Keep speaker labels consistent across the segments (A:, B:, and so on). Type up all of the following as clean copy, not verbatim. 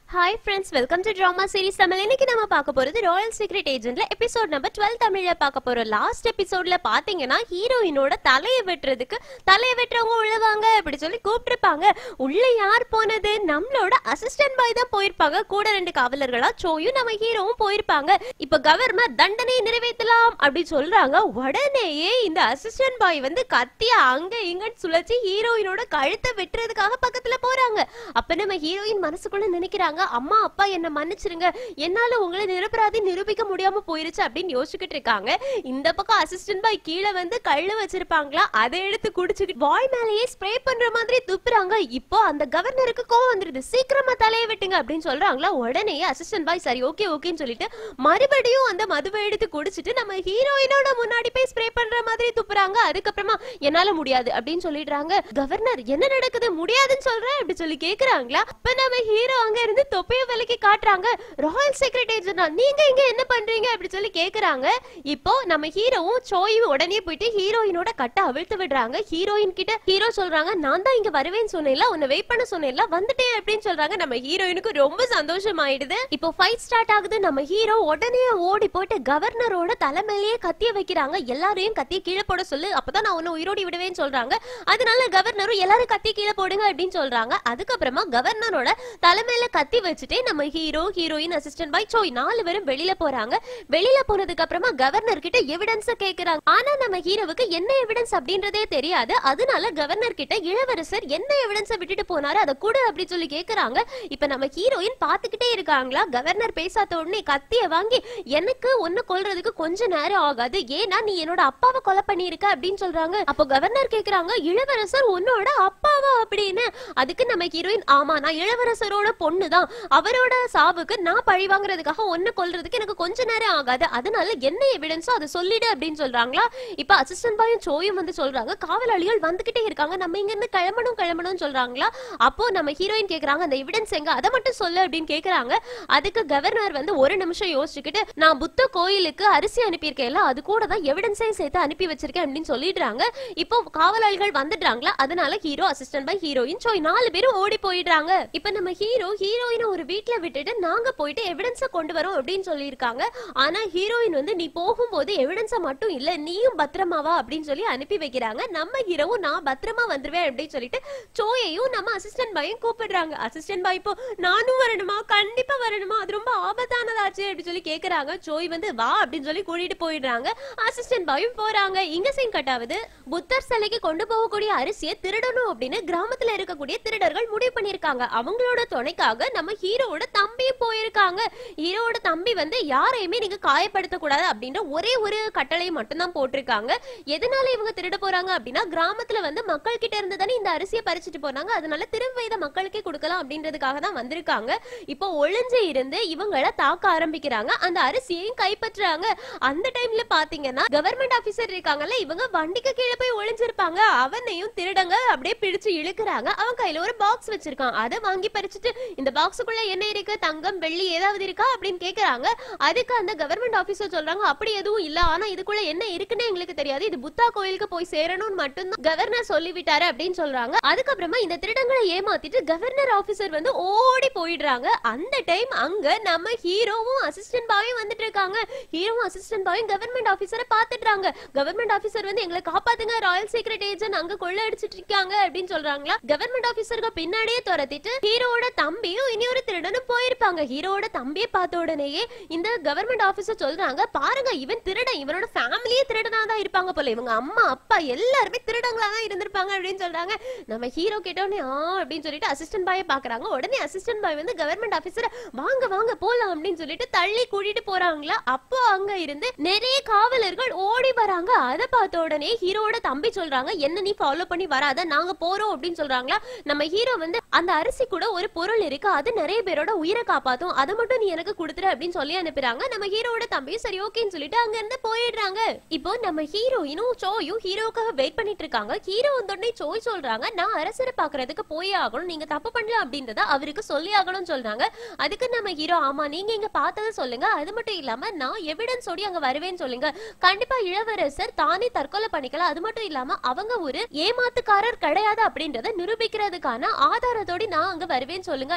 A: Hi friends, welcome to Drama Series Tamil. இன்னைக்கு நாம பார்க்க போறது ராயல் சீக்ரெட் ஏஜென்ட்ல எபிசோட் நம்பர் 12 தமிழ்ல பார்க்க போறோம். லாஸ்ட் எபிசோட்ல பாத்தீங்கன்னா ஹீரோயினோட தலையை வெட்டுறவங்க உள்ளவாங்க அப்படி சொல்லி கூப்பிட்டிருப்பாங்க. உள்ள யார் போனது? நம்மளோட அசிஸ்டன்ட் பாய் தான் போயிருப்பாங்க. கூட ரெண்டு காவலர்களா சோயும் நம்ம ஹீரோவும் போயிருப்பாங்க. இப்ப கவர்னர் தண்டனை நிறைவேற்றலாம் அப்படி சொல்றாங்க. உடனேயே இந்த அசிஸ்டன்ட் பாய் வந்து கத்திய அங்க இங்கன்னு சுழச்சி ஹீரோயினோட கழுத்தை வெட்டுறதுக்காக பக்கத்துல போறாங்க. அப்ப நம்ம ஹீரோயின் மனசுக்குள்ள நினைக்கிறாங்க, அம்மா அப்பா என்ன மன்னிச்சிருங்க, என்னால உங்களை நிரபராதி நிரூபிக்க முடியாம போயிருச்சு அப்படின்னு யோசிச்சுக்கிட்டு இருக்காங்க. இந்த பக்கம் அசிஸ்டன்ட் பாய் கீழே வந்து கள்ளு வச்சிருப்பாங்களா, அதை எடுத்து குடிச்சுக்கிட்டு பாய் மேலேயே ஸ்ப்ரே பண்ற மாதிரி துப்புறாங்க. இப்போ அந்த கவர்னருக்கு கோவம் வந்துருது, சீக்கிரமா தலையை வெட்டுங்க அப்படின்னு சொல்றாங்களா. உடனே அசிஸ்டன்ட் பாய் சரி ஓகேன்னு சொல்லிட்டு மறுபடியும் அந்த மதுவை எடுத்து குடிச்சிட்டு நம்ம ஹீரோயினோட முன்னாடி போய் ஸ்ப்ரே பண்ற மாதிரி துப்புறாங்க. அதுக்கப்புறமா என்னால முடியாது அப்படின்னு சொல்லிடுறாங்க. கவர்னர் என்ன நடக்குது, முடியாதுன்னு சொல்றேன் அப்படி சொல்லி கேக்குறாங்களா. அப்ப நம்ம ஹீரோ அங்க இருந்து தொப்பைய விலைக்கு காட்டுறாங்க. ராயல் சீக்ரெட் ஏஜென்ட் நீங்க இங்க என்ன பண்றீங்க அப்படி சொல்லி கேக்குறாங்க. இப்போ நம்ம ஹீரோவும் சோயும் உடனே போயிட்டு ஹீரோயினோட கட்டை அவிழ்த்து விடுறாங்க. ஹீரோயின் கிட்ட ஹீரோ சொல்றாங்க, நான் தான் இங்க வருவேன்னு சொன்னேன்ல, உன்னை வெயிட் பண்ண சொன்னேன்ல, வந்துட்டேன் அப்படின்னு சொல்றாங்க. நம்ம ஹீரோயினுக்கு ரொம்ப சந்தோஷம் ஆயிடுது. இப்போ ஃபைட் ஸ்டார்ட் ஆகுது. நம்ம ஹீரோ உடனே ஓடி போயிட்டு கவர்னரோட தலைமையிலேயே கத்திய வைக்கிறாங்க. எல்லாரையும் கத்திய கீழே போட சொல்லு, அப்பதான் நான் உன்னை உயிரோடி விடுவேன்னு சொல்றாங்க. அதனால கவர்னரும் எல்லாரும் கத்தி கீழே போடுங்க அப்படின்னு சொல்றாங்க. அதுக்கப்புறமா கவர்னரோட தலைமையில கத்தி வச்சுட்டே நம்ம hero heroine assistant boy Choi 4 பேரும் வெளியில போறாங்க. வெளியில போனதுக்கு அப்புறமா கவர்னர் கிட்ட எவிடன்ஸ் கேக்குறாங்க. ஆனா நம்ம ஹீரோவுக்கு என்ன எவிடன்ஸ் அப்படின்றதே தெரியாது. அதனால கவர்னர் கிட்ட இளவரசர் என்ன எவிடன்ஸ் விட்டுட்டு போனாரு அதை கூட அப்படி சொல்லி கேக்குறாங்க. இப்ப நம்ம ஹீரோயின் பாத்துக்கிட்டே இருக்காங்களா. கவர்னர் பேசாத உடனே கத்திய வாங்கி, எனக்கு ஒன்னு கொல்றதுக்கு கொஞ்ச நேரம் ஆகாது, ஏன்னா நீ என்னோட அப்பாவை கொலை பண்ணிருக்க அப்படின்னு சொல்றாங்க. அப்போ கவர்னர் கேக்குறாங்க, இளவரசர் உன்னோட அப்பாவா அப்படின்னு. அதுக்கு நம்ம ஹீரோயின், ஆமா நான் இளவரசரோட பொண்ணுதான், அவரோட சாவுக்கு நான் பழி வாங்குறதுக்காக ஒன்னு கொல்றதுக்கு எனக்கு கொஞ்ச நேரம் ஆகாது, அதனால என்ன எவிடன்ஸோ அதை சொல்லிடு அப்படின்னு சொல்றாங்களா. இப்ப அசிஸ்டன்ட் பாயும் சோயும் வந்து சொல்றாங்க, காவலாளிகள் வந்துகிட்டே இருக்காங்க, நம்ம இங்க இருந்து கிளம்பணும் சொல்றாங்களா. அப்போ நம்ம ஹீரோயின் கேக்குறாங்க, அந்த எவிடன்ஸ் எங்க, அதை மட்டும் சொல்லு அப்படின்னு கேக்குறாங்க. அதுக்கு கவர்னர் வந்து ஒரு நிமிஷம் யோசிச்சுக்கிட்டு, நான் புத்த கோயிலுக்கு அரிசி அனுப்பியிருக்கேன், அது கூட தான் எவிடன்ஸையும் சேர்த்து அனுப்பி வச்சிருக்கேன் அப்படின்னு சொல்லிடுறாங்க. இப்போ காவலாளிகள் வந்துடுறாங்களா. அதனால hero assistant boy heroine Choi 4 பேரும் ஓடி போயிடுறாங்க. இப்ப நம்ம ஹீரோ ஹீரோயினை ஒரு வீட்ல விட்டுட்டு நாங்க போயிட்டு எவிடன்ஸ கொண்டு வரோம் அப்படின்னு சொல்லியிருக்காங்க. ஆனா ஹீரோயின் வந்து, நீ போகும்போது எவிடன்ஸ மட்டும் இல்ல நீயும் பத்திரமாவா அப்படின்னு சொல்லி அனுப்பி வைக்கிறாங்க. நம்ம ஹீரோவும் நான் பத்திரமா வந்துருவேன் அப்படின்னு சொல்லிட்டு சோயையும் நம்ம அசிஸ்டன்ட் பாயும் கூப்பிடுறாங்க. அசிஸ்டன்ட் பாய் இப்போ, நானும் வரணுமா, கண்டிப்பா வரணுமா, அது ரொம்ப ஆபத்தானதாச்சு அப்படின்னு சொல்லி கேக்குறாங்க. சோய் வந்து வா அப்படின்னு சொல்லி கூட்டிட்டு போயிடுறாங்க. அசிஸ்டன்ட் பாயும் போறாங்க. இங்க சீன் கட்டாவது, புத்தர் சிலைக்கு கொண்டு போகக்கூடிய அரிசியை திருடணும் அப்படின்னு கிராமத்துல இருக்கக்கூடிய திருடர்கள் முடிவு பண்ணிருக்காங்க. அவங்களோட துணைக்காக நம்ம ஹீரோவோட தம்பியும் போயிருக்காங்க. ஹீரோவோட தம்பி வந்து யாரையுமே நீங்க காயப்படுத்த கூடாது அப்படின்ற ஒரே ஒரு கட்டளை மட்டும் தான் போட்டிருக்காங்க. எதனால இவங்க திருட போறாங்க அப்படின்னா, கிராமத்துல வந்து மக்கள் கிட்ட இருந்து தானே இந்த அரிசியை பறிச்சுட்டு போனாங்க, அதனால திரும்ப இதை மக்களுக்கே கொடுக்கலாம் அப்படின்றதுக்காக தான் வந்திருக்காங்க. இப்போ ஒளிஞ்சு இருந்து இவங்களை தாக்க ஆரம்பிக்கிறாங்க, அந்த அரிசியையும் கைப்பற்றுறாங்க. அந்த டைம்ல பாத்தீங்கன்னா கவர்மெண்ட் ஆபீசர் இருக்காங்கல்ல, இவங்க வண்டிக்கு கீழே போய் ஒளிஞ்சிருப்பாங்க. அவனையும் திருடங்க அப்படியே பிடிச்சு இழுக்கிறாங்க. அவன் கையில ஒரு பாக்ஸ் வச்சிருக்கான், அதை வாங்கி பறிச்சுட்டு, இந்த பாக்ஸுக்குள்ள என்ன இருக்கு, தங்கம் வெள்ளி ஏதாவது இருக்கா அப்படின்னு கேக்குறாங்க. அதுக்கு அந்த கவர்மெண்ட் ஆபீசர் சொல்றாங்க, அப்படி எதுவும் இல்ல, ஆனா இதுக்குள்ள என்ன இருக்குன்னு எங்களுக்கு தெரியாது, இது புத்தா கோயிலுக்கு போய் சேரணும்னு மட்டும்தான் கவர்னர் சொல்லிவிட்டாரு அப்படின்னு சொல்றாங்க. அதுக்கப்புறமா இந்த திருடங்களை ஏமாத்திட்டு கவர்னர் ஆபீசர் வந்து ஓடி போயிடுறாங்க. அந்த டைம் அங்க நம்ம ஹீரோவும் அசிஸ்டன்ட் பாயும் வந்துட்டு இருக்காங்க. ஹீரோவும் அசிஸ்டன்ட் பாயும் கவர்மெண்ட் ஆபீசரை பாத்துட்டாங்க. கவர்மெண்ட் ஆபீசர் வந்து, எங்களை காப்பாத்துங்க, ராயல் சீக்ரெட் ஏஜென்ட் அங்க கொள்ள அடிச்சிட்டு இருக்காங்க அப்படின்னு சொல்றாங்களா. கவர்மெண்ட் ஆபீசருக்கு பின்னாடியே துரத்திட்டு ஹீரோவோட தம்பியும் இனி ஒரு திருடனும் போயிருப்பாங்க. ஹீரோவோட தம்பியை பார்த்த உடனேயே இந்த கவர்மெண்ட் ஆபீசர் சொல்றாங்க, பாருங்க இவன் திருடன், இவனோட ஃபேமிலியே திருடனா தான் இருப்பாங்க போல, இவங்க அம்மா அப்பா எல்லாருமே திருடங்களா தான் இருந்திருப்பாங்க அப்படின்னு சொல்றாங்க. நம்ம ஹீரோ கேட்டோடனே அப்படின்னு சொல்லிட்டு அசிஸ்டன்ட் பாயை பாக்குறாங்க. உடனே அசிஸ்டன்ட் பாய் வந்து கவர்மெண்ட் ஆபீசர், வாங்க வாங்க போலாம் அப்படின்னு சொல்லிட்டு தள்ளி கூட்டிட்டு போறாங்களா. அப்போ அங்க இருந்து நிறைய காவலர்கள் ஓடி வராங்க. அதை பார்த்த உடனே ஹீரோவோட தம்பி சொல்றாங்க, என்ன நீ ஃபாலோ பண்ணி வராத, நாங்க போறோம் அப்படின்னு சொல்றாங்களா. நம்ம ஹீரோ வந்து, அந்த அரிசி கூட ஒரு பொருள் இருக்கு, அது நிறைய பேரோட உயிரை காப்பாத்தும், அதை மட்டும் நீ எனக்கு கொடுத்துரு அப்படின்னு சொல்லி அனுப்புறாங்க. நம்ம ஹீரோவோட தம்பியும் சரி ஓகேன்னு சொல்லிட்டு அங்க இருந்து போயிடுறாங்க. இப்போ நம்ம ஹீரோயினும் சோயும் ஹீரோக்காக வெயிட் பண்ணிட்டு இருக்காங்க. ஹீரோ வந்தோடனே சோய் சொல்றாங்க, நான் அரசரை பாக்குறதுக்கு போயே ஆகணும், நீங்க தப்பு பண்ணல அப்படின்றத அவருக்கு சொல்லி ஆகணும்னு சொல்றாங்க. அதுக்கு நம்ம ஹீரோ, ஆமா நீங்க இங்க பார்த்ததை சொல்லுங்க, அது மட்டும் இல்லாம நான் எவிடன்ஸ் ஓடி அங்க வருவேன்னு சொல்லுங்க, கண்டிப்பா இளவரசர் தானே தற்கொலை பண்ணிக்கலாம், அது மட்டும் இல்லாம அவங்க ஒரு ஏமாத்துக்காரர் கிடையாது அப்படின்றத நிரூபிக்கிறதுக்கான ஆதாரத்தோட நான் அங்க வருவேன்னு சொல்லுங்க அப்படின்னு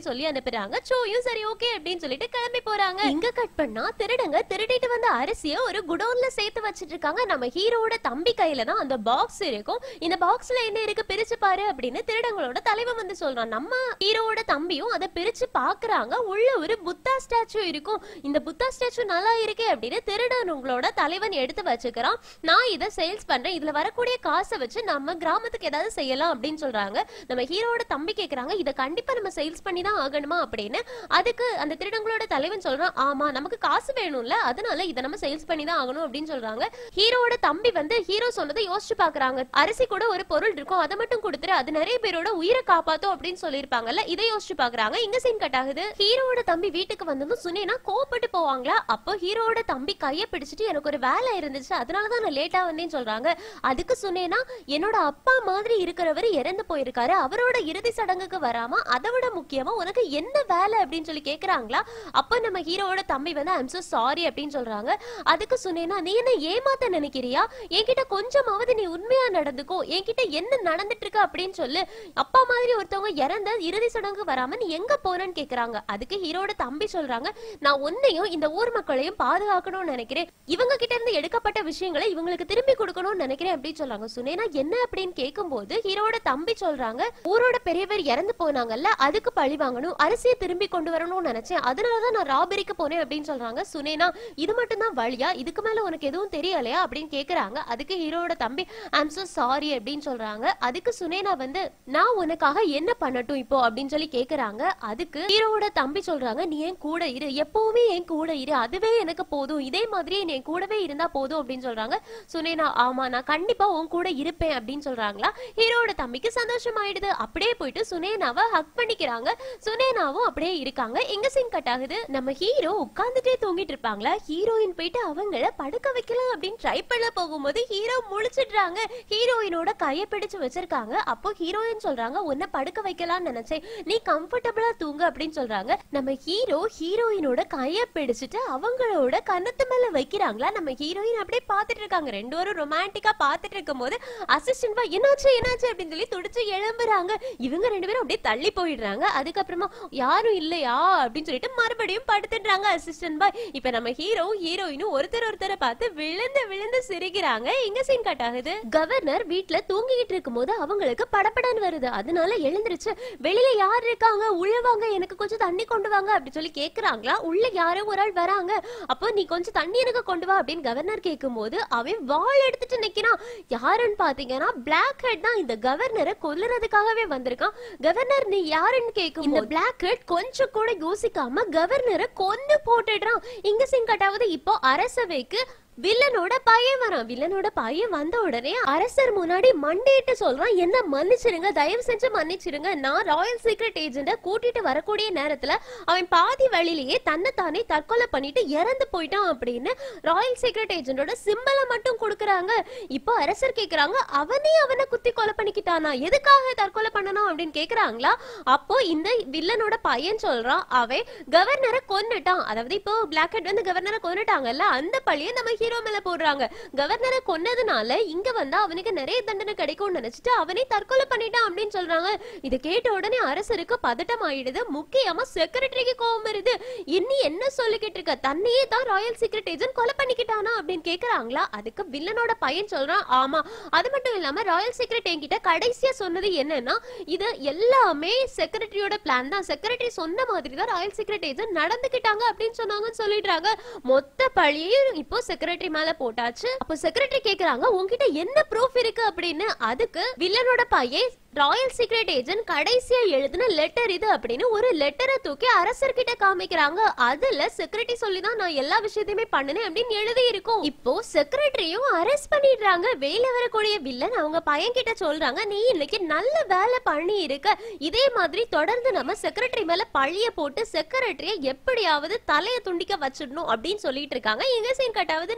A: சொல்லி அனுப்புறாங்க. சோயும் சரி ஓகே அப்படின்னு சொல்லிட்டு கிளம்பி போறாங்க. இங்க கட் பண்ணா திருடங்க திருடிட்டு வந்த அரிசியை ஒரு குடோன்ல சேர்த்து வச்சிட்டு இருக்காங்க. நம்ம ஹீரோவோட தம்பி கையில தான் அந்த பாக்ஸ் இருக்கும். இந்த பாக்ஸ்ல என்ன இருக்கு பிரிச்சு பாரு அப்படின்னு திருடங்களோட தலைவன் வந்து சொல்றான். நம்ம ஹீரோவோட தம்பியும் அதை பிரிச்சு பாக்குறாங்க. உள்ள ஒரு புத்தா ஸ்டாச்சு இருக்கும். இந்த புத்தா ஸ்டாச்சு நல்லா இருக்கே அப்படின்னு திருடங்களோட தலைவன் எடுத்து வச்சுக்கிறான். நான் இதை சேல்ஸ் பண்றேன், இதுல வரக்கூடிய காசை வச்சு நம்ம கிராமத்துக்கு ஏதாவது செய்யலாம் அப்படின்னு சொல்றாங்க. நம்ம ஹீரோவோட தம்பி கேக்குறாங்க, இதை கண்டிப்பா நம்ம சேல்ஸ் பண்ணி தான் ஆகணுமா அப்படின்னு. அதுக்கு அந்த திருடங்களோட தலைவன் சொல்றான், ஆமா நமக்கு காசு வேணும்ல, அதனால இதை நம்ம சேல்ஸ் பண்ணி தான் ஆகணும் அப்படின்னு சொல்றாங்க. ஹீரோவோட தம்பி வந்து ஹீரோ சொன்னதை யோசிச்சு பாக்குறாங்க. அரிசி கூட ஒரு பொருள் இருக்கும், அதை மட்டும் கொடுத்துரு, அது நிறைய பேரோட உயிரை காப்பாத்தும் அப்படின்னு சொல்லிருப்பாங்கல்ல, இதை யோசிச்சு பாக்குறாங்க. இங்க சீன் கட் ஆகுது. ஹீரோவோட தம்பி வீட்டுக்கு வந்ததும் சுனேனா கோபப்பட்டு போவாங்களா. அப்போ ஹீரோவோட தம்பி கையை பிடிச்சிட்டு எனக்கு ஒரு வேலை இருந்துச்சு, அதனாலதான் நான் லேட்டா வந்தேன்னு சொல்றாங்க. அதுக்கு சுனேனா, என்னோட அப்பா மாதிரி இருக்கிறவர் இறந்து போயிருக்காரு, அவரோட இறுதி சடங்குக்கு வராம அதை விட முக்கியமா உனக்கு என்ன வேலை அப்படின்னு சொல்லி கேக்குறாங்களா. அப்ப நம்ம ஹீரோவோட தம்பி வந்து ஐம் சோ சாரி அப்படின்னு சொல்றாங்க. அதுக்கு சுனேனா, நீ என்ன ஏமாத்த நினைக்கிறியா, என்கிட்ட கொஞ்சமாவது நீ உண்மையா நடந்துக்கோ, என்கிட்ட என்ன நடந்துட்டு இருக்கு அப்படின்னு சொல்லு, அப்பா மாதிரி ஒருத்தவங்க இறந்த இறுதி சடங்கு வராம நீ எங்க போறன்னு கேக்குறாங்க. அதுக்கு ஹீரோட தம்பி சொல்றாங்க, நான் உன்னையும் இந்த ஊர் மக்களையும் பாதுகாக்கணும்னு நினைக்கிறேன், இவங்க கிட்ட இருந்து எடுக்கப்பட்ட விஷயங்களை இவங்களுக்கு திரும்பி கொடுக்கணும்னு நினைக்கிறேன் அப்படின்னு சொல்றாங்க. சுனேனா என்ன அப்படின்னு கேட்கும்போது ஹீரோட தம்பி சொல்றாங்க, ஊரோட பெரியவர் இறந்து போனாங்கல்ல, அதுக்கு பழி வாங்கணும், அரிசியை திரும்பி கொண்டு வரணும்னு நினைச்சேன், அதனாலதான் நான் ராபரிக்கு போனேன் அப்படின்னு சொல்றாங்க. சுனேனா, இது மட்டும் தான் வழியா, இதுக்கு மேல உனக்கு எதுவும் தெரியலையா அப்படின்னு கேக்குறாங்க. அதுக்கு ஹீரோட தம்பி ஐம் சோ சாரி அப்படின்னு சொல்றாங்க. அதுக்கு சுனேனா வந்து, நான் உனக்காக என்ன பண்ணட்டும் இப்போ அப்படின்னு சொல்லி கேக்குறாங்க. அதுக்கு ஹீரோவோட தம்பி சொல்றாங்க, நீ என் கூட இரு, எப்பவுமே என் கூட இரு, அதுவே எனக்கு போதும், இதே மாதிரி நீ என் கூடவே இருந்தா போதும் அப்படின்னு சொல்றாங்க. சுனேனா, ஆமா நான் கண்டிப்பா உன் கூட இருப்பேன் அப்படின்னு சொல்றாங்களா. ஹீரோவோட தம்பிக்கு சந்தோஷம் ஆயிடுது. அப்படியே போயிட்டு சுனேனாவை ஹக் பண்ணிக்கிறாங்க. சுனேனாவும் அப்படியே இருக்காங்க. எங்க சீன் கட் ஆகுது. நம்ம ஹீரோ உட்கார்ந்துட்டே தூங்கிட்டு இருப்பாங்களா, ஹீரோயின் போயிட்டு அவங்கள படுக்க வைக்கலாம் அப்படின்னு ட்ரை பண்ண போகும்போது ஹீரோ முழிச்சிடுறாங்க. ஹீரோயினோட கையை பிடிச்சு வச்சிருக்காங்க. அப்போ ஹீரோயின் சொல்றாங்க, உன்னை படுக்க வைக்கலாம்னு நினைச்சேன், நீ கம்ஃபர்டபிளா தூங்க அப்படின்னு சொல்றாங்க. நம்ம ஹீரோ ஹீரோயினோட கையை பிடிச்சிட்டு அவங்களோட கன்னத்து மேல வைக்கிறாங்களா. நம்ம ஹீரோயின் அப்படியே பாத்துட்டு இருக்காங்க. ரெண்டு பேரும் ரொமான்டிக்கா பாத்துட்டு இருக்கும் போது அசிஸ்டன்ட் என்னாச்சு என்னாச்சு அப்படின்னு சொல்லி துடிச்சு எழும்புறாங்க. இவங்க ரெண்டு பேரும் அப்படியே தள்ளி போயிடுறாங்க. அதுக்கப்புறமா யாரும் இல்லையா அப்படின்னு சொல்லிட்டு மறுபடியும் படுத்துடுறாங்க அசிஸ்டன்ட் பாய். இப்ப நம்ம ஹீரோ ஹீரோயினும் ஒருத்தரை பார்த்து விழுந்து விழுந்து சிரிக்கிறாங்க. இங்க சீன் கட் ஆகுது. கவர்னர் வீட்டுல தூங்கிட்டு இருக்கும் போது அவங்களுக்கு படப்படன்னு வருது. அதனால எழுந்திருச்சு, வெளியில யார் இருக்காங்க, உழவாங்க, எனக்கு கொஞ்சம் தண்ணி கொண்டு வாங்க அப்படி சொல்லி கேக்குறாங்களா. உள்ள யாரோ ஒரு ஆள் வராங்க. அப்போ நீ கொஞ்சம் தண்ணி எனக்கு கொண்டு வா அப்படின்னு கவர்னர் கேட்கும் போது அவன் வாள் எடுத்துட்டு நிக்கிறான். யாருன்னு பாத்தீங்கன்னா பிளாக் ஹெட் தான். இந்த கவர்னரை கொல்லுறதுக்காகவே வந்திருக்கான். கவர்னர் நீ யாருன்னு கேட்கும் இந்த பிளாக் ஹெட் கொஞ்சம் கூட யோசிக்காம கவர்னரை கொன்னு போட்டுடுறான். இங்க சீன் கட் ஆகுது. இப்போ அரசவைக்கு வில்லனோட பையன் வரான். வில்லனோட பையன் வந்த உடனே அரசர் முன்னாடி மண்டிட்டு சொல்றான், என்ன மன்னிச்சிருங்க, தயவு செஞ்சு மன்னிச்சிருங்க, நான் ராயல் சீக்ரெட் ஏஜென்ட கூட்டிட்டு வரக்கூடிய நேரத்துல அவன் பாதி வழியிலேயே தன்னைத்தானே தற்கொலை பண்ணிட்டு இறந்து போயிட்டான் அப்படின்னு ராயல் சீக்ரெட் ஏஜென்டோட சிம்பலை மட்டும் கொடுக்குறாங்க. இப்போ அரசர் கேக்குறாங்க, அவனை குத்தி கொலை பண்ணிக்கிட்டானா, எதுக்காக தற்கொலை பண்ணணும் அப்படின்னு கேக்குறாங்களா. அப்போ இந்த வில்லனோட பையன் சொல்றான், அவன் கவர்னரை கொன்னுட்டான். அதாவது இப்போ பிளாக் ஹெட் வந்து கவர்னரை கொன்னுட்டாங்கல்ல, அந்த பழியை நம்ம ஹீரோ மேல போடுறாங்க. கவர்னரை கொன்னதுனால இங்க வந்தா அவனுக்கு நிறைய தண்டனை கிடைக்கும்னு நினைச்சிட்டு அவனை தற்கொலை பண்ணிட்டான் அப்படின்னு சொல்றாங்க. இதை கேட்ட உடனே அரசருக்கு பதட்டம் ஆயிடுது. முக்கியமா செக்ரட்டரிக்கு கோவம் வருது. இன்னி என்ன சொல்லிக்கிட்டு இருக்க, தன்னையே தான் ராயல் சீக்ரெட் ஏஜென்ட் கொலை பண்ணிக்கிட்டானா அப்படின்னு கேக்குறாங்களா. அதுக்கு வில்லனோட பையன் சொல்றான், ஆமா, அது மட்டும் இல்லாம ராயல் சீக்ரெட் என்கிட்ட கடைசியா சொன்னது என்னன்னா, இது எல்லாமே செக்ரட்டரியோட பிளான் தான், செக்ரட்டரி சொன்ன மாதிரி தான் ராயல் சீக்ரெட் ஏஜென்ட் நடந்துக்கிட்டாங்க அப்படின்னு சொன்னாங்கன்னு சொல்லிடுறாங்க. மொத்த பழியையும் இப்போ செக்ரட்டரி மேல போட்டாச்சு. அப்போ செக்ரட்டரி கேக்குறாங்க, உன்கிட்ட என்ன ப்ரூஃப் இருக்கு அப்படின்னு. அதுக்கு வில்லனோட பையன் ராயல் சீக்ரெட் ஏஜென்ட் கடைசியா எழுதின லெட்டர் இது அப்படின்னு ஒரு லெட்டரை தூக்கி அரசர்கிட்ட காமிக்கிறாங்க. அதுல செக்ரட்டரி சொல்லிதான் நான் எல்லா விஷயத்தையுமே பண்ணினேன் அப்படின்னு எழுதி இருக்கும். இப்போ செக்ரட்டரியும் அரெஸ்ட் பண்ணிடுறாங்க. வெளியில வரக்கூடிய வில்லன் அவங்க பையன் கிட்ட சொல்றாங்க, நீ இன்னைக்கு நல்ல வேலை பண்ணி இருக்க, இதே மாதிரி தொடர்ந்து நம்ம செக்ரட்டரி மேல பழிய போட்டு செக்ரட்டரிய எப்படியாவது தலைய துண்டிக்க வச்சிடணும் அப்படின்னு சொல்லிட்டு இருக்காங்க. எங்க சீன் கட்டாவது